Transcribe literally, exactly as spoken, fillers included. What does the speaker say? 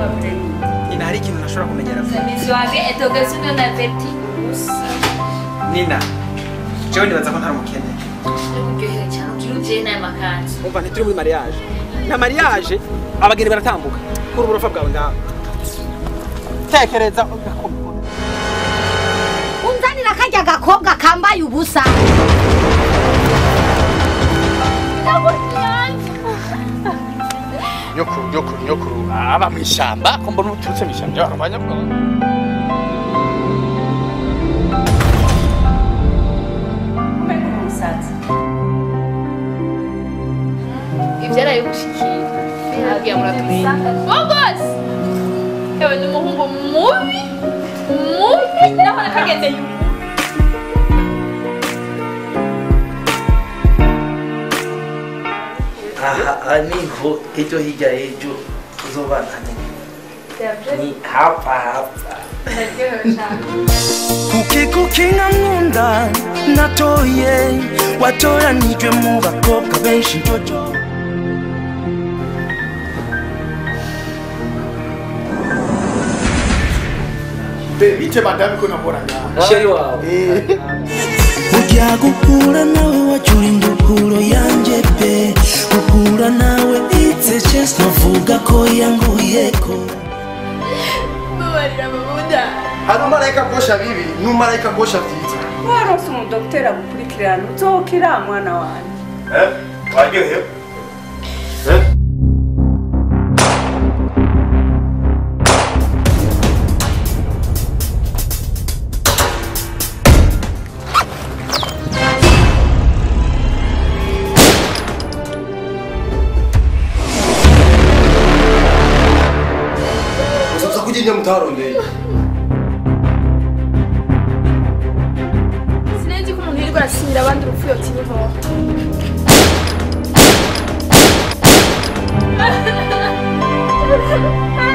Nina hari ikintu nashobora kumenyera. Misi wange etogezo ndio na verti. Nina. Jewe nibaza ko ntari umukene. Uryohewe cyane ujye nayo makanzu. Umva ntituri muri mariage. Na mariage abageni baratambuka. Kuri uburofa bwawe ngaho. Tekereza ugakoma. Unzanira kajya gakobwa kambaye ubusa. Nyokuru nyokuru nyokuru aba mu ishyamba ko mbona uturutse mu ishyamba y'abanya bwo. Ibyaraye gushikira. Nabwiye muratumenya. Bogos! Ewe ni umuhungu mubi. Mubi naho nakageze yuko. Aha niho ejo hirya ejo uzobana ni hapa hapa. Kuki kuki nkunda natoye watoranijwe mu bakobwa benshi jojo. Bite madame ko namuranya. Sheri wawe. Ujya gukura nawe wacura indukuro yanjye pe. Gukura nawe it's just navuga ko yanguyeko. Mubarira babuda. Hano marayika gosha bibi, numarayika gosha vyiza. Waronse umu docteur agukurikirana uzokira mwana wanjye. Eh? Wagiye? Eh? Kujinya mutaronde. Sinenzi ko umuntu yirirwa arasinyira abandi urupfu yotiyeho. Ha ha ha.